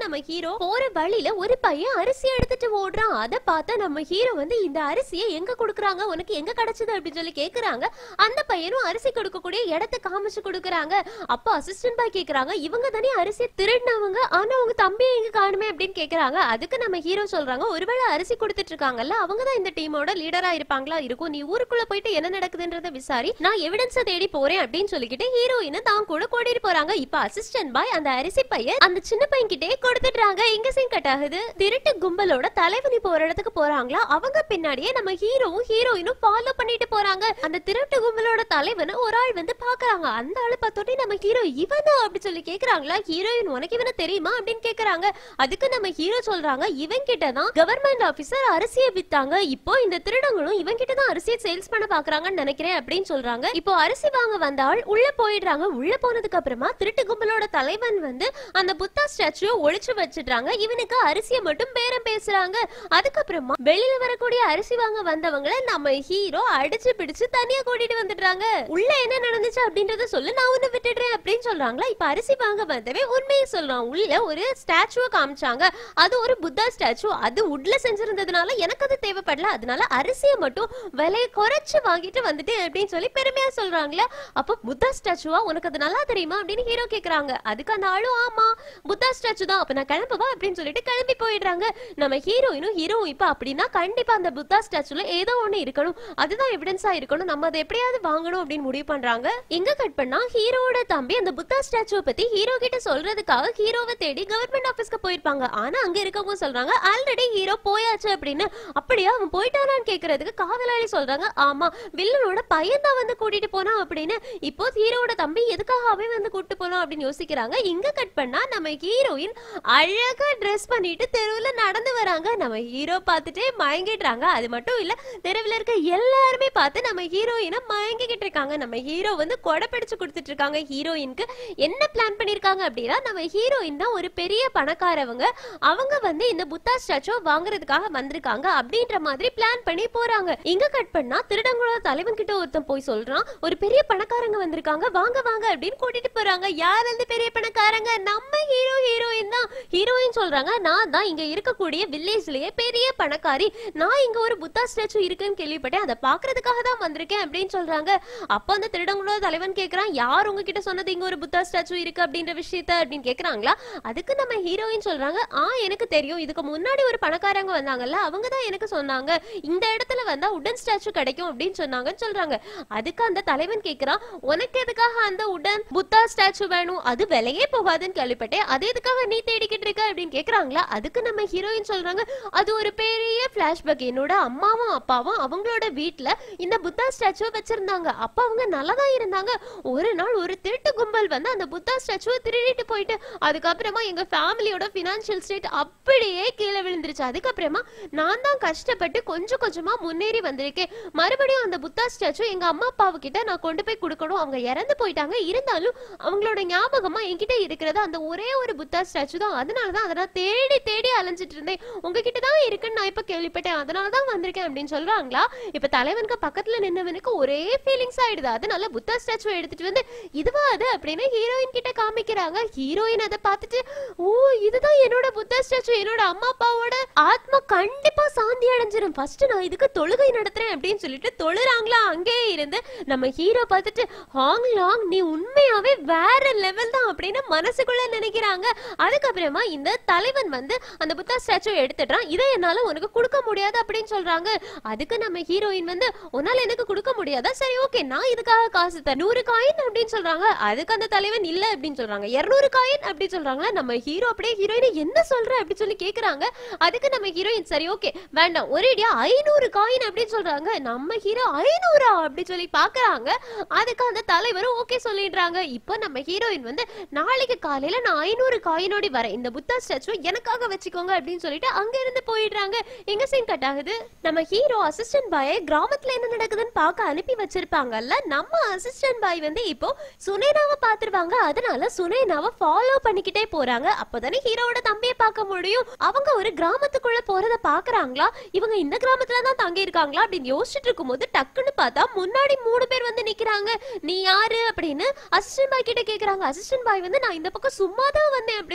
A: நம்ம ஹீரோ போற வழியில ஒரு பையன் அரிசி எடுத்துட்டு ஓடுறான். அதை பார்த்தா நம்ம ஹீரோ வந்து இந்த அரிசியை எங்க கொடுக்குறாங்க, உனக்கு எங்க கிடைச்சது அப்படின்னு சொல்லி கேக்குறாங்க. அந்த பையனும் அரிசி கொடுக்கக்கூடிய இடத்தை காமிச்சு கொடுக்குறாங்க. அப்ப அசிஸ்டன்ட் பாய் கேக்குறாங்க, இவங்க தானே அரிசி திருடினவங்க, ஆனா உங்க தம்பியை எங்க காணுமே அப்படின்னு கேக்குறாங்க. அதுக்கு நம்ம ஹீரோ சொல்றாங்க, ஒருவேளை அரிசி கொடுத்துட்டு இருக்காங்கல்ல அவங்க தான் இந்த டீமோட லீடரா இருப்பாங்களா இருக்கும், நீ ஊருக்குள்ள போயிட்டு என்ன நடக்குதுன்றத விசாரி, நான் எவிடன்ஸை தேடி போறேன் அப்படின்னு சொல்லிக்கிட்டு ஹீரோயின் தான் கூட கூட்டிட்டு போறாங்க. இப்ப அசிஸ்டன்ட் பாய் அந்த அரிசி பையன் அந்த சின்ன பையன் கிட்டே கொடுத்துடுறாங்க. இங்க சீன் கட் ஆகுது. திருட்டு கும்பலோட தலைவனி போற இடத்துக்கு போறாங்களா, அவங்க பின்னாடியே நம்ம ஹீரோவும் ஹீரோயினும் ஃபாலோ பண்ணிட்டு போறாங்க. அந்த திருட்டு கும்பலோட தலைவனை ஒரு ஆள் வந்து பாக்குறாங்க. அந்த ஆளு பார்த்தோன்னே நம்ம ஹீரோ இவனா அப்படி சொல்லி கேக்குறாங்களா. ஹீரோயின் உனக்கு இவனை தெரியுமா அப்படின்னு கேக்குறாங்க. அதுக்கு நம்ம ஹீரோ சொல்றாங்க, இவன் கிட்டதான் கவர்மெண்ட் ஆபீசர் அரிசியை வித்தாங்க, இப்போ இந்த திருடங்களும் இவன் கிட்டதான் அரிசியை சேல்ஸ் பண்ண பாக்குறாங்கன்னு நினைக்கிறேன் அப்படின்னு சொல்றாங்க. இப்போ அரிசி வாங்க வந்த ஆள் உள்ள போயிடுறாங்க. உள்ள போனதுக்கு அப்புறமா திருட்டு கும்பலோட தலைவன் வந்து அந்த புத்தா ஸ்டாச்சுவை ஒளிச்சு வச்சிடுறாங்க. இவனுக்கு அரிசியை மட்டும் பேரம் பேசுறாங்க. அதுக்கப்புறமா வெளியில வரக்கூடிய அரிசி வாங்க வந்தவங்களை நம்ம ஹீரோ அடிச்சு பிடிச்சு தனியா கூட்டிட்டு வந்துடுறாங்க. உள்ள என்ன நடந்துச்சு அப்படின்றத சொல்லு, நான் உன்னை விட்டுடுறேன் அப்படின்னு சொல்றாங்களா. இப்ப அரிசி வாங்க வந்தவே உண்மையை சொல்றான். உள்ள ஒரு ஸ்டாச்சுவை காமிச்சாங்க. அது ஒரு புத்தா ஸ்டாச்சு. அது உட்ல செஞ்சிருந்ததுனால எனக்கு அது தேவைப்படல, அதனால அரிசியை மட்டும் விலையை குறைச்சு வாங்கிட்டு வந்துட்டேன் அப்படின்னு சொல்லி பெருமையா சொல்றாங்களா. அப்ப புத்தா ஸ்டாச்சுவா, உனக்கு அது நல்லா தெரியுமா அப்படின்னு ஹீரோ கேக்குறாங்க. அதுக்கு அந்த ஆளும் ஆமா புத்தா ஸ்டாச்சு தான், அப்ப நான் கிளம்பவா அப்படின்னு சொல்லிட்டு கிளம்பி போயிடுறாங்க. நம்ம ஹீரோயினும் ஹீரோவும் இப்ப அப்படின்னா கண்டிப்பா அந்த புத்தா ஸ்டாச்சுல ஏதோ ஒண்ணு இருக்கணும், அதுதான் எவிடன்ஸா இருக்கணும், நம்ம அதை எப்படியாவது வாங்கணும் அப்படின்னு முடிவு பண்றாங்க. எங்க கட் பண்ணா ஹீரோவோட தம்பி அந்த புத்தா ஸ்டாச்சுவை பத்தி ஹீரோ கிட்ட சொல்றதுக்காக ஹீரோவை தேடி கவர்மெண்ட் ஆபீஸ்க்கு போயிருப்பாங்க. ஆனா அங்க இருக்கவங்க சொல்றாங்க ஆல்ரெடி ஹீரோ போயாச்சு அப்படின்னு. அப்படியா அவன் போயிட்டானான்னு கேக்குறதுக்கு காவலாளி சொல்றாங்க, ஆமா வில்லனோட பையன் தான் வந்து கூட்டிட்டு போனா அப்படின்னு. இப்போ ஹீரோவோட தம்பி எதுக்காக அவன் வந்து கூட்டிட்டு போனா அப்படின்னு யோசிக்கிறாங்க. இங்க கட் பண்ணா நம்ம ஹீரோயின் அழகா ட்ரெஸ் பண்ணிட்டு தெருவுல நடந்து வராங்க. நம்ம ஹீரோ பார்த்துட்டே மயங்கிடுறாங்க. அது மட்டும் இல்ல தெருவுல இருக்க எல்லாருமே பார்த்து நம்ம ஹீரோயினை மயங்கிக்கிட்டு இருக்காங்க. நம்ம ஹீரோ வந்து கொடை பிடிச்சு கொடுத்துட்டு இருக்காங்க. ஹீரோயினுக்கு என்ன பிளான் பண்ணிருக்காங்க அப்படின்னா, நம்ம ஹீரோயின் தான் ஒரு பெரிய பணக்காரவங்க, அவங்க வந்து இந்த புத்தா ஸ்டாச்சு வாங்குறதுக்காக வந்திருக்காங்க அப்படின்ற மாதிரி பிளான் பண்ணி போறாங்க. இங்க கட் பண்ணா திருடங்களோட தலைவன் கிட்ட ஒருத்தன் போய் சொல்றான், ஒரு பெரிய பணக்காரங்க வந்திருக்காங்க, வாங்க வாங்க அப்படின்னு கூட்டிட்டு போறாங்க. யார் அந்த பெரிய பணக்காரங்க, நம்ம ஹீரோ ஹீரோயின் தான். ஹீரோயின் சொல்றாங்க, நான் தான் இங்க இருக்கக்கூடிய வில்லேஜ்லயே பெரிய பணக்காரி, நான் இங்க ஒரு புத்தா ஸ்டாச்சு இருக்குன்னு கேள்விப்பட்டேன், அதை பாக்குறதுக்காக தான் வந்திருக்கேன் அப்படின்னு சொல்றாங்க. அப்ப அந்த திருடங்களோட தலைவன் கேக்குறான், யார் உங்ககிட்ட சொன்னது இங்க ஒரு புத்தா ஸ்டாச்சு இருக்கு அப்படின்ற விஷயத்த அப்படின்னு கேக்குறாங்களா. அதுக்கு நம்ம ஹீரோயின் சொல்றாங்க, எனக்கு தெரியும், இதுக்கு முன்னாடி ஒரு பணக்காரங்க வந்தாங்கல்ல, அவங்க தான் எனக்கு சொன்னாங்க இந்த இடத்துல வந்தா உடன் ஸ்டாச்சு கிடைக்கும் அப்படின்னு சொன்னாங்கன்னு சொல்றாங்க. அதுக்கு அந்த தலைவன் கேக்குறான், உனக்கு எதுக்காக அந்த உடன் புத்தா ஸ்டாச்சு வேணும், அது விலையே போகாதுன்னு கேள்விப்பட்டேன், அது எதுக்காக நீ தேடிக்கிட்டு இருக்க அப்படின்னு கேக்குறாங்களா. அதுக்கு நம்ம ஹீரோயின் சொல்றாங்க, அது ஒரு பெரிய பிளாஷ்பேக், என்னோட அம்மாவும் அப்பாவும் அவங்களோட வீட்டுல இந்த புத்தா ஸ்டாச்சுவை வச்சிருந்தாங்க, அப்ப அவங்க நல்லதான் இருந்தாங்க. ஒரு நாள் ஒரு திருட்டு கும்பல் வந்து அந்த புத்தா ஸ்டாச்சுவை திருடிட்டு போயிட்டு அதுக்கப்புறமா எங்க ஃபேமிலியோட பினான்சியல் ஸ்டேட் அப்படியே கீழே விழுந்துருச்சு. அதுக்கப்புறமா நான் தான் கஷ்டப்பட்டு கொஞ்சம் கொஞ்சமா முன்னேறி வந்திருக்கேன். மறுபடியும் அந்த புத்தா ஸ்டாச்சு எங்க அம்மா அப்பாவு கிட்ட நான் கொண்டு போய் கொடுக்கணும், அவங்க இறந்து போயிட்டாங்க, இருந்தாலும் அவங்களோட ஞாபகமா என்கிட்ட இருக்கிறது அந்த ஒரே ஒரு புத்தா ஸ்டாச்சு தான், அதனாலதான் அதை நான் தேடி தேடி அலைஞ்சிட்டு இருந்தேன், உங்ககிட்ட தான் இருக்குன்னு நான் இப்ப கேள்விப்பட்டேன், அதனாலதான் வந்திருக்கேன் அப்படின்னு சொல்றாங்களா. இப்ப தலைவனுக்கு பக்கத்துல நின்னவனுக்கு ஒரே ஃபீலிங்ஸ் ஆயிடுது. அதனால புத்தா ஸ்டாச்சுவை எடுத்துட்டு வந்து இதுவா அது அப்படின்னு ஹீரோயின் கிட்ட காமிக்கிறாங்க. ஹீரோயின் அதை பார்த்துட்டு, ஓ இதுதான் என்னோட புத்தா ஸ்டாச்சு, என்னோட அம்மா அப்பாவோட ஆத்மா கண்டிப்பா சாந்தி அடைஞ்சிரும், ஃபர்ஸ்ட் நான் இதுக்கு தொழுகை நடத்துறேன் அப்படின்னு சொல்லிட்டு தொழுறாங்களா. அங்கே இருந்து நம்ம ஹீரோ பார்த்துட்டு, ஹாங் லாங் நீ உண்மையாவே வேற லெவல் தான் அப்படின்னு மனசுக்குள்ள நினைக்கிறாங்க. அதுக்கப்புறமா இந்த தலைவன் வந்து அந்த புத்தா ஸ்டாச்சு எடுத்துடுறான். இதை என்னால உனக்கு கொடுக்க முடியாது அப்படின்னு சொல்றாங்க. அதுக்கு நம்ம ஹீரோயின் வந்து, உன்னால எனக்கு கொடுக்க முடியாதா, சரி ஓகே நான் இதுக்காக காசு தரேன், 100 காயின் அப்படின்னு சொல்றாங்க. அதுக்கு அந்த தலைவன் இல்ல அப்படின்னு சொல்றாங்க, 200 காயின் அப்படின்னு சொல்றாங்க. நம்ம ஹீரோ அப்படியே ஹீரோயினை என்ன சொல்ற அப்படின்னு சொல்லி கேக்குறாங்க. அதுக்கு நம்ம ஹீரோயின் சரி ஓகே வேண்டாம் ஒரேடியா 500 காயின் அப்படின்னு சொல்றாங்க. நம்ம ஹீரோ 500 அப்படி சொல்லி பாக்குறாங்க. அதுக்கு அந்த தலைவரும் ஓகே சொல்லிடுறாங்க. இப்போ நம்ம ஹீரோயின் வந்து, நாளைக்கு காலையில நான் 500 காயினோடி வரேன், இந்த புத்தா ஸ்டாச்சு எனக்காக வச்சுக்கோங்க அப்படின்னு சொல்லிட்டு அங்க இருந்து போயிடுறாங்க. எங்க சீன் கட் ஆகுது. நம்ம ஹீரோ அசிஸ்டன்ட் பாயை கிராமத்துல என்ன நடக்குதுன்னு பார்க்க அனுப்பி வச்சிருப்பாங்கல்ல, நம்ம அசிஸ்டன்ட் பாய் வந்து இப்போ சுனேனாவை பாத்துருவாங்க. அதனால சுனேனாவை ஃபாலோ பண்ணிக்கிட்டே போறாங்க. அப்பதானே ஹீரோவோட தம்பியை பார்க்க முடியும். அவங்க ஒரு கிராமத்துக்குள்ள போறத பாக்குறாங்களா, இவங்க இந்த கிராமத்துல தான் தங்கி இருக்காங்களா அப்படின்னு யோசிச்சுட்டு இருக்கும்போது டக்குன்னு பார்த்தா முன்னாடி 3 பேர் வந்து நிக்கிறாங்க. நீ யாரு அப்படின்னு அசிஸ்டன்ட் பாய் கிட்ட கேக்குறாங்க. அசிஸ்டன்ட் பாய் வந்து, நான் இந்த பக்கம் சும்மா தான் வந்தேன் அப்படின்னு சொல்றாங்க.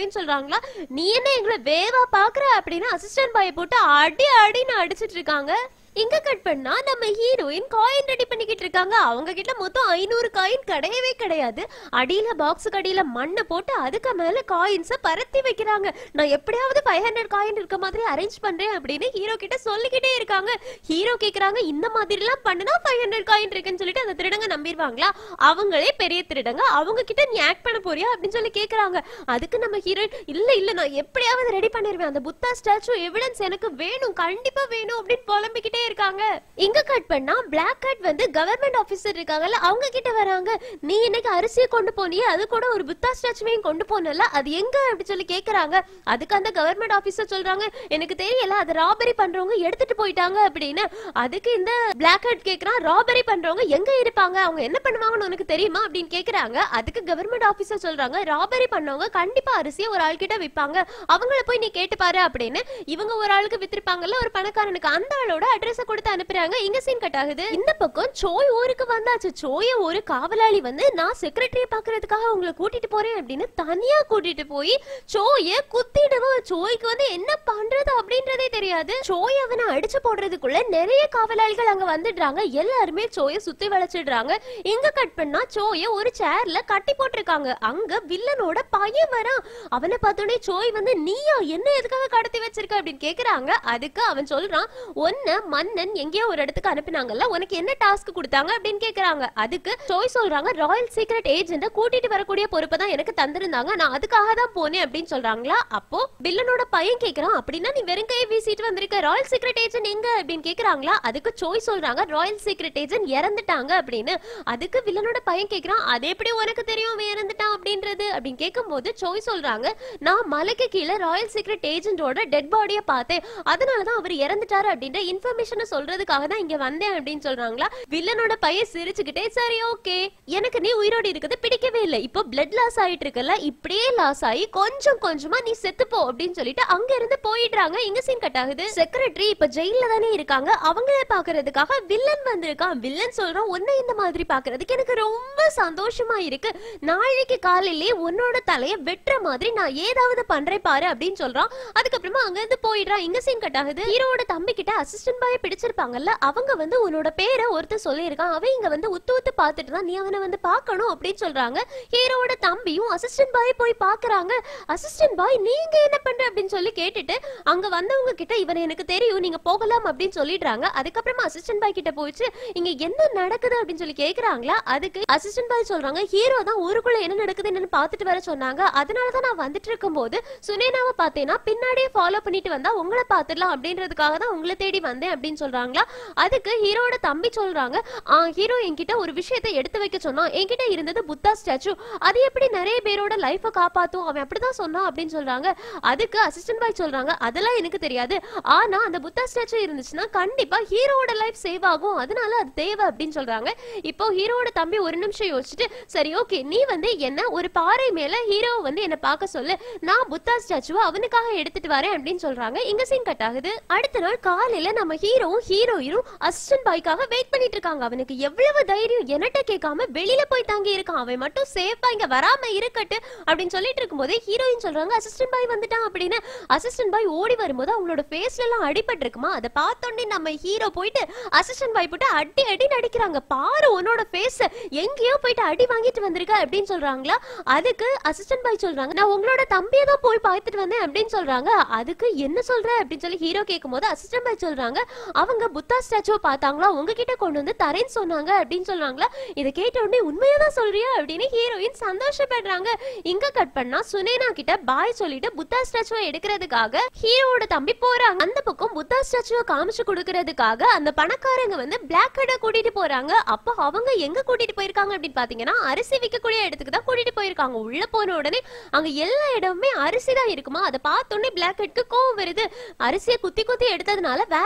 A: சொல்றாங்களா, நீ என்ன எங்களை வேவா பாக்குற அப்படின்னு அசிஸ்டன்ட் பாயை போட்டு அடி அடின்னு அடிச்சிட்டு இருக்காங்க. இங்க கட் பண்ணா நம்ம ஹீரோயின் காயின் ரெடி பண்ணிக்கிட்டு இருக்காங்க. அவங்க கிட்ட மொத்தம் 500 காயின் கிடையவே கிடையாது. அடியில பாக்ஸுக்கு அடியில மண்ணை போட்டு அதுக்கு மேல காயின்ஸ பரத்தி வைக்கிறாங்க. நான் எப்படியாவது 500 காயின் இருக்க மாதிரி அரேஞ்ச் பண்றேன் அப்படின்னு ஹீரோ கிட்ட சொல்லிக்கிட்டே இருக்காங்க. ஹீரோ கேக்குறாங்க, இந்த மாதிரி எல்லாம் பண்ணுனா 500 காயின் இருக்குன்னு சொல்லிட்டு அந்த திருடங்க நம்பிடுவாங்களா? அவங்களே பெரிய திருடங்க, அவங்க கிட்ட நீ ஆக்ட் பண்ண போறியா அப்படின்னு சொல்லி கேக்குறாங்க. அதுக்கு நம்ம ஹீரோயின், இல்ல இல்ல நான் எப்படியாவது ரெடி பண்ணிருவேன், அந்த புத்தா ஸ்டாச்சு எவிடன்ஸ் எனக்கு வேணும், கண்டிப்பா வேணும் அப்படின்னு புலம்பிக்கிட்டே இருக்காங்க. இங்க கட் பண்ணா பிளாக் கேட் வந்து கவர்மெண்ட் ஆபீசர் இருக்காங்கல்ல, அவங்க கிட்ட வராங்க. நீ இன்னைக்கு அரிசியை கொண்டு போனியே, அது கூட ஒரு புத்தா ஸ்டாச்சுவையும் கொண்டு போனல, அது எங்க அப்படி சொல்லி கேக்குறாங்க. அதுக்கு அந்த கவர்மெண்ட் ஆபீசர் சொல்றாங்க, எனக்கு தெரியல, அது ராபரி பண்றவங்க எடுத்துட்டு போயிட்டாங்க அப்படின்னு. அதுக்கு இந்த பிளாக் கேட் கேக்குறான், ராபரி பண்றவங்க எங்க இருப்பாங்க, அவங்க என்ன பண்ணுவாங்கன்னு உனக்கு தெரியுமா அப்படின்னு கேக்குறாங்க. அதுக்கு கவர்மெண்ட் ஆபீசர் சொல்றாங்க, ராபரி பண்ணவங்க கண்டிப்பா அரிசியை ஒரு ஆள் கிட்ட விற்பாங்க, அவங்கள போய் நீ கேட்டு பாரு அப்படின்னு. இவங்க ஒரு ஆளுக்கு வித்திருப்பாங்கல்ல, ஒரு பணக்காரனுக்கு, அந்த ஆளோட அட்ரஸ் கொடுத்து அனுப்புறாங்க. இங்க சீன் கட் ஆகுது. இந்த பக்கம் சோய் ஊருக்கு வந்தாச்சு. சோய ஒரு காவலாளி வந்து, நான் செக்ரட்டரிய பாக்குறதுக்காக உங்களை கூட்டிட்டு போறேன் அப்படின்னு தனியா கூட்டிட்டு போய் சோய குத்திடுவான். சோய்க்கு வந்து என்ன பண்றது அப்படின்றதே தெரியாது. சோய் அவனை அடிச்சு போடுறதுக்குள்ள நிறைய காவலாளிகள் அங்க வந்துடுறாங்க. எல்லாருமே சோய சுத்தி வளைச்சிடுறாங்க. இங்க கட் பண்ணா சோய ஒரு சேர்ல கட்டி போட்டிருக்காங்க. அங்க வில்லனோட பையன் வரான். அவனை பார்த்தோன்னே சோய் வந்து, நீயா என்ன எதுக்காக கடத்தி வச்சிருக்க அப்படின்னு கேக்குறாங்க. அதுக்கு அவன் சொல்றான், ஒன்ன மன்னன் எங்கேயோ ஒரு இடத்துக்கு அனுப்பினாங்கல்ல, உனக்கு என்ன டாஸ்க் கொடுத்தாங்க அப்படின்னு கேக்குறாங்க. அதுக்கு சோய் சொல்றாங்க, ராயல் சீக்ரெட் ஏஜென்ட கூட்டிட்டு வரக்கூடிய பொறுப்பை தான் எனக்கு தந்திருந்தாங்க, நான் அதுக்காக தான் போனேன் அப்படின்னு சொல்றாங்களா. அப்போ வில்லனோட பையன் கேக்குறான், அப்படின்னா நீ வெறும் கையை வீசிட்டு வந்திருக்க, ராயல் சீக்ரெட் ஏஜென்ட் எங்க அப்படின்னு கேக்குறாங்களா. அதுக்கு சோய் சொல்றாங்க, ராயல் சீக்ரெட் ஏஜென்ட் இறந்துட்டாங்க அப்படின்னு. அதுக்கு வில்லனோட பையன் கேக்குறான், அது எப்படி உனக்கு தெரியும் அவன் இறந்துட்டான் அப்படின்றது அப்படின்னு கேட்கும்போது சோய் சொல்றாங்க, நான் மலைக்கு கீழே ராயல் சீக்ரெட் ஏஜென்டோட டெட் பாடியை பார்த்தேன், அதனாலதான் அவர் இறந்துட்டாரு அப்படின்ற இன்ஃபர்மேஷனை சொல்றதுக்காக தான் இங்க வந்தேன் அப்படின்னு சொல்றாங்களா. வில்லனோட பையன் சிரிச்சுக்கிட்டே, சரி ஓகே, எனக்கு நீ உயிரோடு இருக்கிறது பிடிக்கவே இல்லை, இப்போ பிளட் லாஸ் ஆயிட்டு இருக்கல, இப்படியே லாஸ் ஆகி கொஞ்சம் கொஞ்சமா நீ செத்துப்போ அப்படின்னு சொல்லிட்டு அங்க இருந்து போயிடுறாங்க. இங்க சீன் கட் ஆகுது. செக்ரட்டரி இப்ப ஜெயில தானே இருக்காங்க, அவங்களே பாக்குறதுக்காக வில்லன் வந்திருக்கான். வில்லன் சொல்றான், உன்னை இந்த மாதிரி பாக்குறதுக்கு எனக்கு ரொம்ப சந்தோஷமா இருக்கு, நாளைக்கு காலையிலேயே உன்னோட தலைய வெட்டுற மாதிரி நான் ஏதாவது பண்றேன் பாரு அப்படின்னு சொல்றான். அதுக்கப்புறமா அங்க இருந்து போயிடுறான். இங்க சீன் கட் ஆகுது. ஹீரோட தம்பி கிட்ட அசிஸ்டன்ட் பாய் பிடிச்சிருப்பாங்கல்ல, அவங்க வந்து உன்னோட பேரை ஒருத்தர் சொல்லியிருக்கான், அவன் இங்க வந்து உத்து உத்து பார்த்துட்டு தான் நீ அவனை வந்து பார்க்கணும் அப்படின்னு சொல்றாங்க. ஹீரோட தம்பியும் அசிஸ்டன்ட் பாய் போய் பாக்குறாங்க. அசிஸ்டன்ட் பாய் நீங்க என்ன பண்ற அப்படின்னு சொல்லி கேட்டுட்டு அங்க வந்தவங்க கிட்ட, இவனை எனக்கு தெரியும், நீங்க போகலாம் அப்படின்னு சொல்லிடுறாங்க. அதுக்கப்புறமா அசிஸ்டன்ட் பாய் கிட்ட போயிச்சு, இங்க என்ன நடக்குது அப்படின்னு சொல்லி கேக்குறாங்களா. அதுக்கு அசிஸ்டன்ட் பாய் சொல்றாங்க, ஹீரோ தான் ஊருக்குள்ள என்ன நடக்குதுன்னு பார்த்துட்டு வர சொன்னாங்க, அதனாலதான் நான் வந்துட்டு இருக்கும் போது சுனேனாவை பார்த்தேன்னா பின்னாடியே ஃபாலோ பண்ணிட்டு வந்தா உங்களை பார்த்துடலாம் அப்படின்றதுக்காக தான் உங்களை தேடி வந்தேன் அப்படின்னு சொல்றாங்களா. அதுக்கு ஹீரோட தம்பி சொல்றாங்க, ஹீரோ என்கிட்ட ஒரு விஷயத்தை எடுத்து வைக்க சொன்னா, என்கிட்ட இருந்தது புத்தா ஸ்டாச்சு, அது எப்படி நிறைய பேரோட லைஃபை காப்பாத்தும், அவன் அப்படிதான் சொன்னான் அப்படின்னு சொல்றாங்க. அதுக்கு அசிஸ்டன்ட் பாய் சொல்றாங்க, அதெல்லாம் எனக்கு தெரியாது, ஆனா அந்த புத்தா ஸ்டாச்சு இருந்துச்சுன்னா கண்டிப்பா ஹீரோட லைஃப் சேவ் ஆகும், அதனால அது தேவை அப்படின்னு சொல்றாங்க. இப்போ ஹீரோட தம்பி ஒரு நிமிஷம் யோசிச்சுட்டு, சரி ஓகே, நீ வந்து என்ன ஒரு பாறை மேல ஹீரோ வந்து என்ன பார்க்க சொல்லு, நான் புத்தா ஸ்டாச்சுவை அவனுக்காக எடுத்துட்டு வரேன் அப்படின்னு சொல்றாங்க. இங்க சீன் கட் ஆகுது. அடுத்த நாள் காலையில நம்ம ஹீரோவும் ஹீரோயினும் அசிஸ்டன்ட் பாய்க்காக வெயிட் பண்ணிட்டு இருக்காங்க. அவனுக்கு எவ்வளவு தைரியம், என்னட்ட கேட்காம வெளியில போய் தங்கி இருக்கான், அவன் மட்டும் சேஃபா இங்க வராம இருக்கட்டு அப்படின்னு சொல்லிட்டு இருக்கும்போதே ஹீரோயின் சொல்றாங்க, அசிஸ்டன்ட் பாய் வந்துட்டான் அப்படின்னு. அசிஸ்டன்ட் பாய் ஓடி வரும்போது அவங்களோட ஃபேஸ்ல எல்லாம் அடிபட்டு இருக்குமா, அதை பார்த்தோன்னே நம்ம ஹீரோ போயிட்டு அசிஸ்டன்ட் பாய் போட்டு அடி அடி நடிக்கிறாங்க. பாரு உன்னோட ஃபேஸ் எங்கேயோ போயிட்டு அடி வாங்கிட்டு வந்திருக்க அப்படின்னு சொல்றாங்களா. அதுக்கு அசிஸ்டன்ட் பாய் சொல்றாங்க, நான் உங்களோட தம்பியை தான் போய் பார்த்துட்டு வந்தேன் அப்படின்னு சொல்றாங்க. அதுக்கு என்ன சொல்ற அப்படின்னு சொல்லி ஹீரோ கேட்கும்போது அசிஸ்டன்ட் பாய் சொல்றாங்க, அவங்க புத்தா ஸ்டாச்சுவை பார்த்தாங்களா, உங்ககிட்ட கொண்டு வந்து தரேன்னு சொன்னாங்க அப்படின்னு சொல்றாங்களா. இதை கேட்ட உடனே உண்மையாதான் சொல்றியா அப்படின்னு ஹீரோயின் சந்தோஷப்படுறாங்க. இங்க கட் பண்ணா சுனேனா கிட்ட பாய் சொல்லிட்டு புத்தா ஸ்டாச்சுவை எடுக்கிறதுக்காக ஹீரோட தம்பி போறாங்க. அந்த பக்கம் புத்தா ஸ்டாச்சுவை காமிச்சு கொடுக்கறதுக்காக அந்த பணக்காரங்க வந்து பிளாக் கடை கூட்டிட்டு போறாங்க. அப்போ அவங்க எங்க கூட்டிட்டு போயிருக்காங்க அப்படின்னு பாத்தீங்கன்னா அரிசி விற்கக்கூடிய இடத்துக்கு தான் கூட்டிட்டு போயிருக்காங்க. உள்ள போன உடனே அங்க எல்லா இடமுமே அரிசி தான் இருக்குமா. அதை பார்த்தோன்னே பிளாக் ஹெட்க்கு கோவம் வருது. அரிசியை குத்தி குத்தி எடுத்ததுனால வேற எல்லாரும்